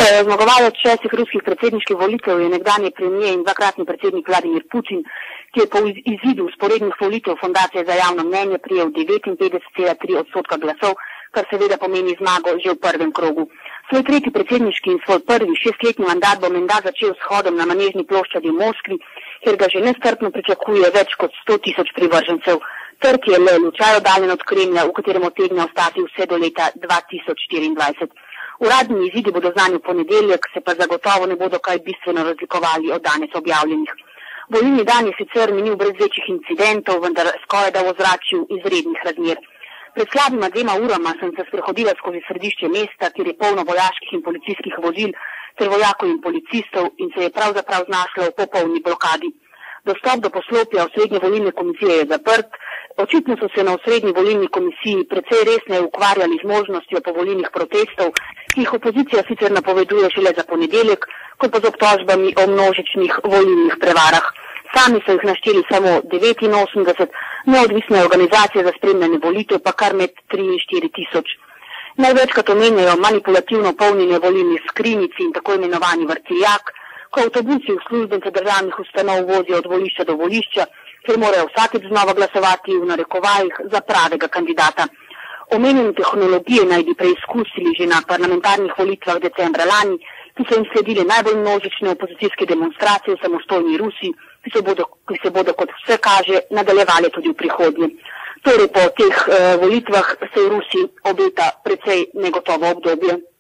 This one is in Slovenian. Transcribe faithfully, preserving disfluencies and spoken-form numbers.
zmagovalec šestih ruskih predsedniških volitev je nekdanji premier in dvakratni predsednik Vladimir Putin, ki je po izidu usporednih volitev Fundacije za javno mnenje prijel devetinpetdeset celih tri odstotka glasov, kar seveda pomeni zmago že v prvem krogu. Svoj tretji predsedniški in svoj prvi šestletni mandat bo menda začel s hodom na Manežni ploščadi v Moskvi, kjer ga že nestrpno pričakuje več kot sto tisoč privržencev. Trg je le lučaj oddaljen od Kremlja, v katerem utegne ostati vse do leta dva tisoč štiriindvajset. Uradni izidi bodo znani v ponedeljek, se pa zagotovo ne bodo kaj bistveno razlikovali od danes objavljenih. Volilni dan je sicer minil brez večjih incidentov, vendar skorajda v ozračju izrednih razmer. Pred slabima dvema urama sem se sprehodila skozi središče mesta, kjer je polno vojaških in policijskih vozil ter vojakov in policistov in se je pravzaprav znašla v popolni blokadi. Dostop do poslopja osrednje volilne komisije je zaprt. Očitno so se na osrednji volilni komisiji precej resneje ukvarjali z možnostjo povolilnih protestov, ki jih opozicija sicer napoveduje šele za ponedeljek, kot pa z obtožbami o množičnih volilnih prevarah. Sami so jih našteli samo devetinosemdeset, neodvisne organizacije za spremljanje volitev pa kar med tri in štiri tisoč. Največkrat omenjajo manipulativno polnjenje volilnih skrinjic in tako imenovani vrtiljak, ko avtobusi uslužbence državnih ustanov vozijo od volišča do volišča, ker morajo vsakeč znova glasovati v narekovajih za pravega kandidata. Omenjene tehnologije naj bi preizkusili že na parlamentarnih volitvah decembra lani, ki so jim sledile najbolj množične opozicijske demonstracije v samostojni Rusiji, ki se bodo, ki se bodo kot vse kaže nadaljevale tudi v prihodnje. Torej po teh uh, volitvah se v Rusiji obeta precej negotovo obdobje.